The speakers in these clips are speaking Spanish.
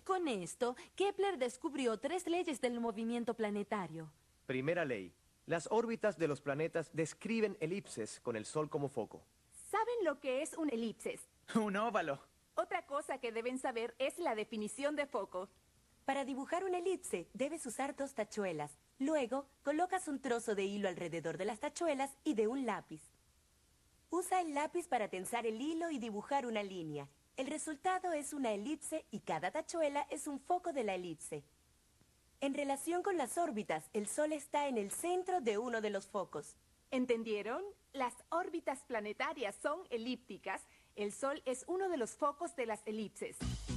Con esto, Kepler descubrió 3 leyes del movimiento planetario. Primera ley. Las órbitas de los planetas describen elipses con el Sol como foco. ¿Saben lo que es un elipses? Un óvalo. Otra cosa que deben saber es la definición de foco. Para dibujar una elipse, debes usar 2 tachuelas. Luego, colocas un trozo de hilo alrededor de las tachuelas y de un lápiz. Usa el lápiz para tensar el hilo y dibujar una línea. El resultado es una elipse y cada tachuela es un foco de la elipse. En relación con las órbitas, el Sol está en el centro de uno de los focos. ¿Entendieron? Las órbitas planetarias son elípticas. El Sol es uno de los focos de las elipses.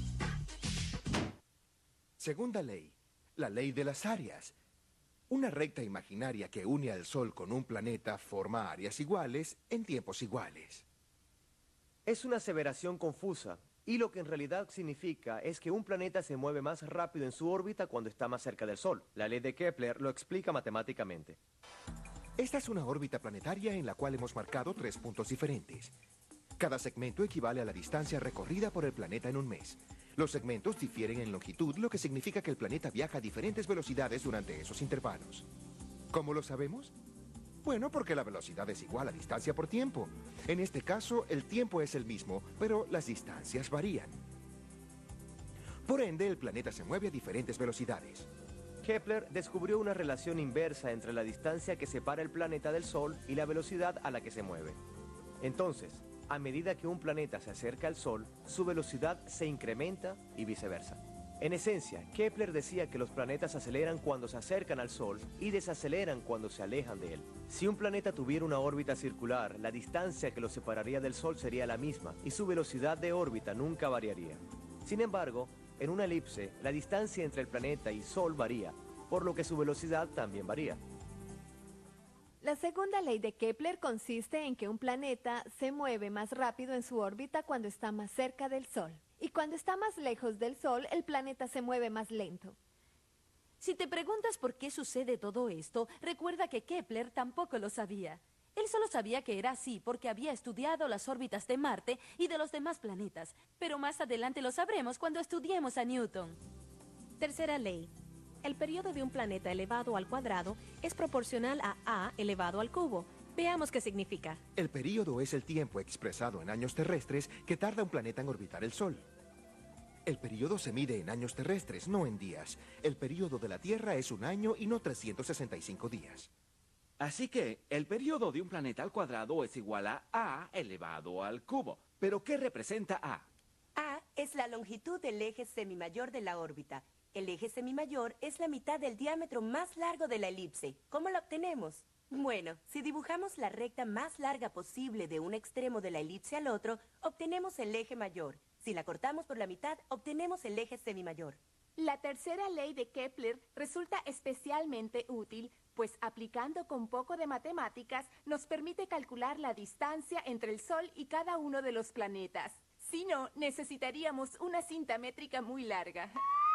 Segunda ley, la ley de las áreas. Una recta imaginaria que une al Sol con un planeta forma áreas iguales en tiempos iguales. Es una aseveración confusa, y lo que en realidad significa es que un planeta se mueve más rápido en su órbita cuando está más cerca del Sol. La ley de Kepler lo explica matemáticamente. Esta es una órbita planetaria en la cual hemos marcado 3 puntos diferentes. Cada segmento equivale a la distancia recorrida por el planeta en un mes. Los segmentos difieren en longitud, lo que significa que el planeta viaja a diferentes velocidades durante esos intervalos. ¿Cómo lo sabemos? Bueno, porque la velocidad es igual a distancia por tiempo. En este caso, el tiempo es el mismo, pero las distancias varían. Por ende, el planeta se mueve a diferentes velocidades. Kepler descubrió una relación inversa entre la distancia que separa el planeta del Sol y la velocidad a la que se mueve. Entonces, a medida que un planeta se acerca al Sol, su velocidad se incrementa y viceversa. En esencia, Kepler decía que los planetas aceleran cuando se acercan al Sol y desaceleran cuando se alejan de él. Si un planeta tuviera una órbita circular, la distancia que lo separaría del Sol sería la misma y su velocidad de órbita nunca variaría. Sin embargo, en una elipse, la distancia entre el planeta y Sol varía, por lo que su velocidad también varía. La segunda ley de Kepler consiste en que un planeta se mueve más rápido en su órbita cuando está más cerca del Sol. Y cuando está más lejos del Sol, el planeta se mueve más lento. Si te preguntas por qué sucede todo esto, recuerda que Kepler tampoco lo sabía. Él solo sabía que era así porque había estudiado las órbitas de Marte y de los demás planetas. Pero más adelante lo sabremos cuando estudiemos a Newton. Tercera ley. El periodo de un planeta elevado al cuadrado es proporcional a elevado al cubo. Veamos qué significa. El período es el tiempo expresado en años terrestres que tarda un planeta en orbitar el Sol. El período se mide en años terrestres, no en días. El período de la Tierra es 1 año y no 365 días. Así que el periodo de un planeta al cuadrado es igual a elevado al cubo. ¿Pero qué representa A? A es la longitud del eje semimayor de la órbita. El eje semimayor es la mitad del diámetro más largo de la elipse. ¿Cómo lo obtenemos? Bueno, si dibujamos la recta más larga posible de un extremo de la elipse al otro, obtenemos el eje mayor. Si la cortamos por la mitad, obtenemos el eje semimayor. La tercera ley de Kepler resulta especialmente útil, pues aplicando con poco de matemáticas nos permite calcular la distancia entre el Sol y cada uno de los planetas. Si no, necesitaríamos una cinta métrica muy larga.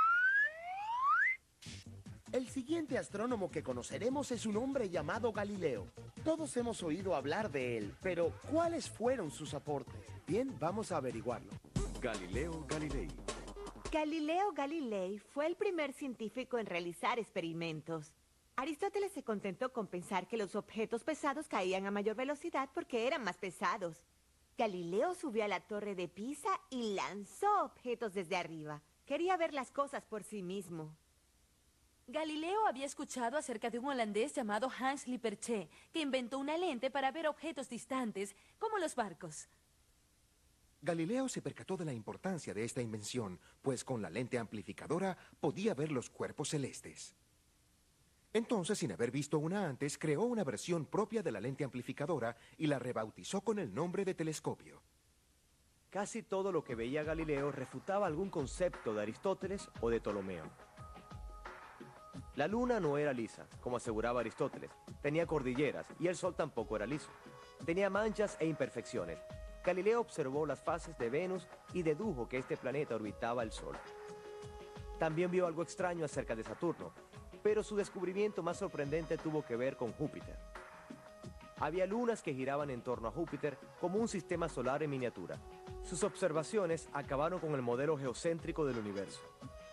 El siguiente astrónomo que conoceremos es un hombre llamado Galileo. Todos hemos oído hablar de él, pero ¿cuáles fueron sus aportes? Bien, vamos a averiguarlo. Galileo Galilei. Galileo Galilei fue el primer científico en realizar experimentos. Aristóteles se contentó con pensar que los objetos pesados caían a mayor velocidad porque eran más pesados. Galileo subió a la torre de Pisa y lanzó objetos desde arriba. Quería ver las cosas por sí mismo. Galileo había escuchado acerca de un holandés llamado Hans Lippershey, que inventó una lente para ver objetos distantes, como los barcos. Galileo se percató de la importancia de esta invención, pues con la lente amplificadora podía ver los cuerpos celestes. Entonces, sin haber visto una antes, creó una versión propia de la lente amplificadora y la rebautizó con el nombre de telescopio. Casi todo lo que veía Galileo refutaba algún concepto de Aristóteles o de Ptolomeo. La luna no era lisa, como aseguraba Aristóteles. Tenía cordilleras y el sol tampoco era liso. Tenía manchas e imperfecciones. Galileo observó las fases de Venus y dedujo que este planeta orbitaba el Sol. También vio algo extraño acerca de Saturno, pero su descubrimiento más sorprendente tuvo que ver con Júpiter. Había lunas que giraban en torno a Júpiter como un sistema solar en miniatura. Sus observaciones acabaron con el modelo geocéntrico del universo.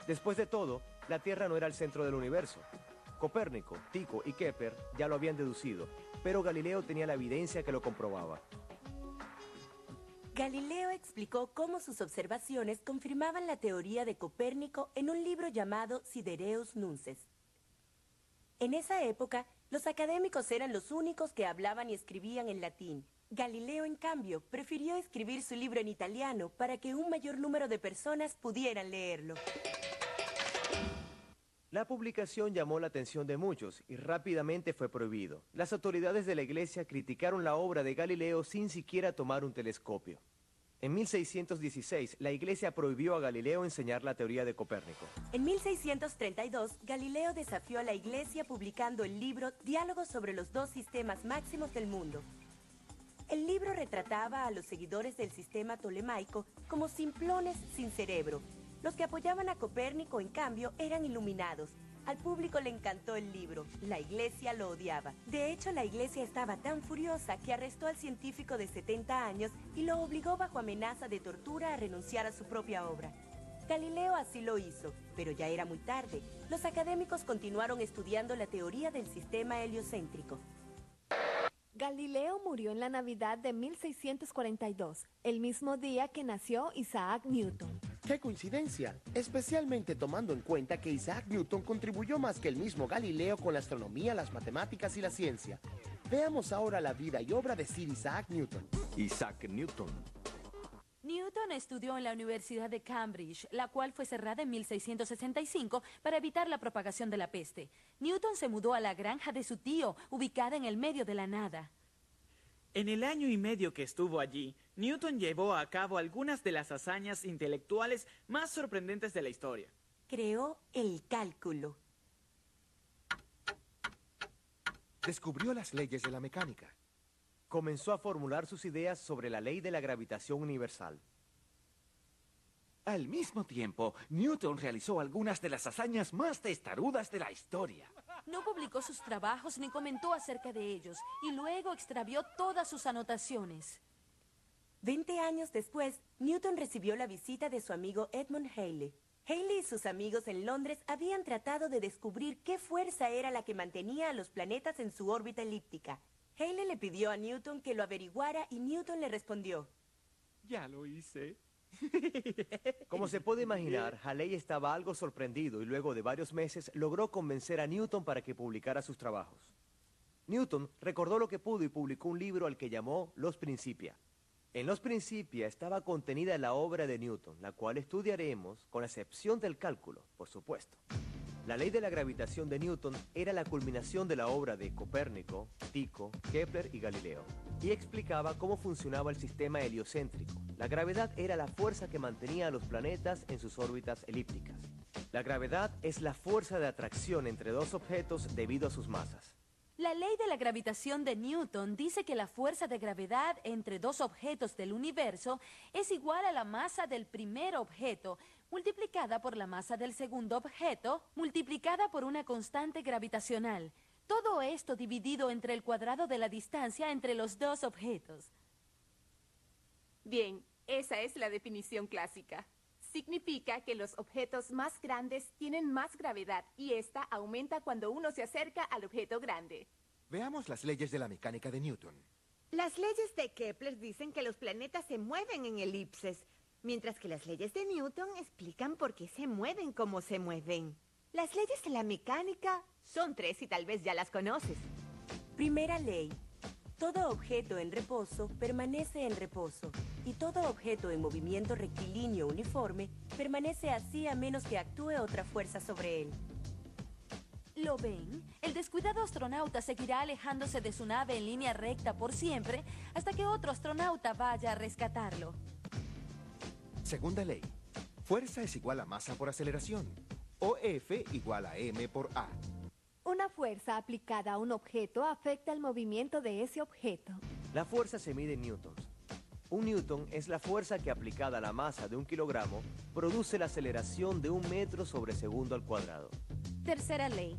Después de todo, la Tierra no era el centro del universo. Copérnico, Tycho y Kepler ya lo habían deducido, pero Galileo tenía la evidencia que lo comprobaba. Galileo explicó cómo sus observaciones confirmaban la teoría de Copérnico en un libro llamado Sidereus Nunces. En esa época, los académicos eran los únicos que hablaban y escribían en latín. Galileo, en cambio, prefirió escribir su libro en italiano para que un mayor número de personas pudieran leerlo. La publicación llamó la atención de muchos y rápidamente fue prohibido. Las autoridades de la Iglesia criticaron la obra de Galileo sin siquiera tomar un telescopio. En 1616, la Iglesia prohibió a Galileo enseñar la teoría de Copérnico. En 1632, Galileo desafió a la Iglesia publicando el libro Diálogos sobre los dos sistemas máximos del mundo. El libro retrataba a los seguidores del sistema tolemaico como simplones sin cerebro. Los que apoyaban a Copérnico, en cambio, eran iluminados. Al público le encantó el libro. La Iglesia lo odiaba. De hecho, la Iglesia estaba tan furiosa que arrestó al científico de 70 años y lo obligó bajo amenaza de tortura a renunciar a su propia obra. Galileo así lo hizo, pero ya era muy tarde. Los académicos continuaron estudiando la teoría del sistema heliocéntrico. Galileo murió en la Navidad de 1642, el mismo día que nació Isaac Newton. ¡Qué coincidencia! Especialmente tomando en cuenta que Isaac Newton contribuyó más que el mismo Galileo con la astronomía, las matemáticas y la ciencia. Veamos ahora la vida y obra de Sir Isaac Newton. Isaac Newton. Newton estudió en la Universidad de Cambridge, la cual fue cerrada en 1665 para evitar la propagación de la peste. Newton se mudó a la granja de su tío, ubicada en el medio de la nada. En el año y medio que estuvo allí, Newton llevó a cabo algunas de las hazañas intelectuales más sorprendentes de la historia. Creó el cálculo. Descubrió las leyes de la mecánica. Comenzó a formular sus ideas sobre la ley de la gravitación universal. Al mismo tiempo, Newton realizó algunas de las hazañas más testarudas de la historia. No publicó sus trabajos ni comentó acerca de ellos, y luego extravió todas sus anotaciones. 20 años después, Newton recibió la visita de su amigo Edmund Halley. Halley y sus amigos en Londres habían tratado de descubrir qué fuerza era la que mantenía a los planetas en su órbita elíptica. Halley le pidió a Newton que lo averiguara y Newton le respondió: Ya lo hice. Como se puede imaginar, Halley estaba algo sorprendido y luego de varios meses logró convencer a Newton para que publicara sus trabajos. Newton recordó lo que pudo y publicó un libro al que llamó Los Principia. En Los Principia estaba contenida la obra de Newton, la cual estudiaremos con la excepción del cálculo, por supuesto. La ley de la gravitación de Newton era la culminación de la obra de Copérnico, Tycho, Kepler y Galileo, y explicaba cómo funcionaba el sistema heliocéntrico. La gravedad era la fuerza que mantenía a los planetas en sus órbitas elípticas. La gravedad es la fuerza de atracción entre dos objetos debido a sus masas. La ley de la gravitación de Newton dice que la fuerza de gravedad entre dos objetos del universo es igual a la masa del primer objeto, multiplicada por la masa del segundo objeto, multiplicada por una constante gravitacional. Todo esto dividido entre el cuadrado de la distancia entre los dos objetos. Bien, esa es la definición clásica. Significa que los objetos más grandes tienen más gravedad y esta aumenta cuando uno se acerca al objeto grande. Veamos las leyes de la mecánica de Newton. Las leyes de Kepler dicen que los planetas se mueven en elipses, mientras que las leyes de Newton explican por qué se mueven como se mueven. Las leyes de la mecánica son 3 y tal vez ya las conoces. Primera ley. Todo objeto en reposo permanece en reposo, y todo objeto en movimiento rectilíneo uniforme permanece así a menos que actúe otra fuerza sobre él. ¿Lo ven? El descuidado astronauta seguirá alejándose de su nave en línea recta por siempre hasta que otro astronauta vaya a rescatarlo. Segunda ley. Fuerza es igual a masa por aceleración, o F igual a M por A. Una fuerza aplicada a un objeto afecta el movimiento de ese objeto. La fuerza se mide en newtons. Un newton es la fuerza que aplicada a la masa de 1 kilogramo produce la aceleración de 1 metro sobre segundo al cuadrado. Tercera ley.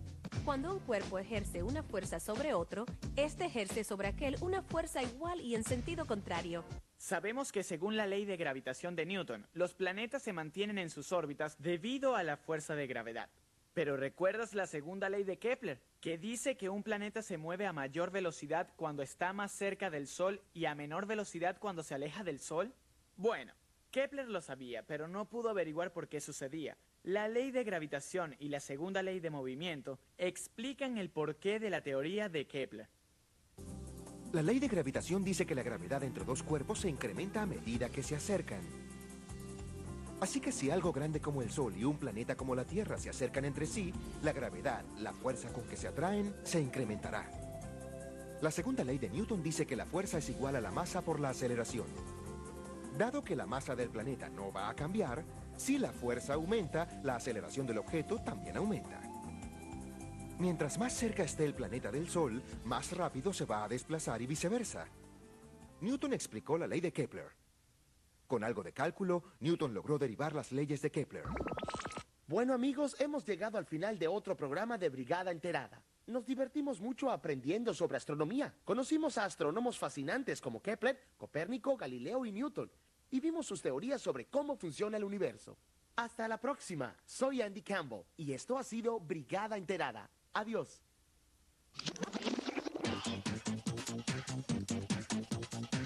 Cuando un cuerpo ejerce una fuerza sobre otro, este ejerce sobre aquel una fuerza igual y en sentido contrario. Sabemos que según la ley de gravitación de Newton, los planetas se mantienen en sus órbitas debido a la fuerza de gravedad. Pero ¿recuerdas la segunda ley de Kepler, que dice que un planeta se mueve a mayor velocidad cuando está más cerca del Sol y a menor velocidad cuando se aleja del Sol? Bueno, Kepler lo sabía, pero no pudo averiguar por qué sucedía. La ley de gravitación y la segunda ley de movimiento explican el porqué de la teoría de Kepler. La ley de gravitación dice que la gravedad entre dos cuerpos se incrementa a medida que se acercan. Así que si algo grande como el Sol y un planeta como la Tierra se acercan entre sí, la gravedad, la fuerza con que se atraen, se incrementará. La segunda ley de Newton dice que la fuerza es igual a la masa por la aceleración. Dado que la masa del planeta no va a cambiar, si la fuerza aumenta, la aceleración del objeto también aumenta. Mientras más cerca esté el planeta del Sol, más rápido se va a desplazar y viceversa. Newton explicó la ley de Kepler. Con algo de cálculo, Newton logró derivar las leyes de Kepler. Bueno, amigos, hemos llegado al final de otro programa de Brigada Enterada. Nos divertimos mucho aprendiendo sobre astronomía. Conocimos a astrónomos fascinantes como Kepler, Copérnico, Galileo y Newton. Y vimos sus teorías sobre cómo funciona el universo. Hasta la próxima. Soy Andy Campbell y esto ha sido Brigada Enterada. Adiós.